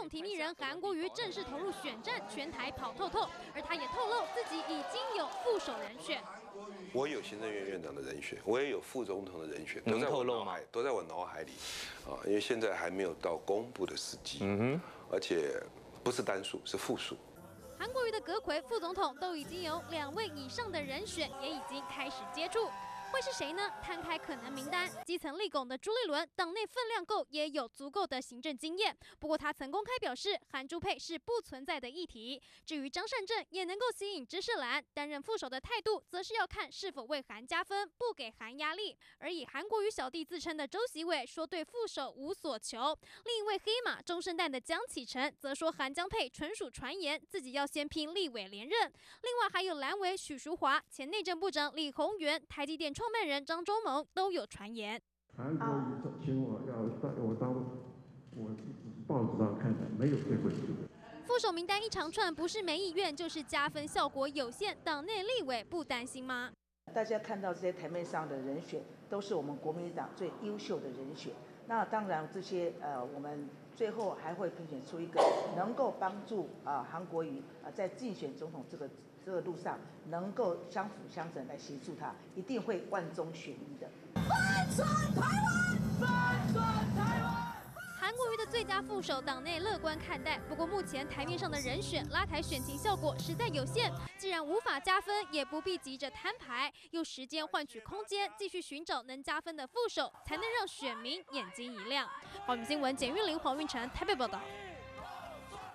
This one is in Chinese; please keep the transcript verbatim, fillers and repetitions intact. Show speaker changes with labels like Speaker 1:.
Speaker 1: 统提名人韩国瑜正式投入选战，全台跑透透。而他也透露自己已经有副手人选。
Speaker 2: 我有行政院院长的人选，我也有副总统的人选，都在我脑海，都在我脑海里啊。因为现在还没有到公布的时机，嗯哼，而且不是单数，是复数。
Speaker 1: 韩国瑜的阁揆副总统都已经有两位以上的人选，也已经开始接触。 会是谁呢？摊开可能名单，基层立拱的朱立伦，党内分量够，也有足够的行政经验。不过他曾公开表示，韩朱配是不存在的议题。至于张善政也能够吸引知识蓝，担任副手的态度，则是要看是否为韩加分，不给韩压力。而以韩国瑜小弟自称的周习伟说对副手无所求。另一位黑马中生代的江启臣则说韩江配纯属传言，自己要先拼立委连任。另外还有蓝委许淑华、前内政部长李鸿源、台积电创办人张忠谋都有传言。
Speaker 3: 韩国瑜请我要当我当我报纸上看的，没有这回事。
Speaker 1: 副手名单一长串，不是没意愿，就是加分效果有限。党内立委不担心吗？
Speaker 4: 大家看到这些台面上的人选，都是我们国民党最优秀的人选。那当然，这些呃，我们最后还会评选出一个能够帮助啊韩国瑜啊在竞选总统这个。 这个路上能够相辅相成来协助他，一定会万中选一的。
Speaker 1: 翻转台湾，翻转台湾。韩国瑜的最佳副手，党内乐观看待。不过目前台面上的人选拉抬选情效果实在有限，既然无法加分，也不必急着摊牌，用时间换取空间，继续寻找能加分的副手，才能让选民眼睛一亮。华语新闻简玉玲、黄运成台北报道。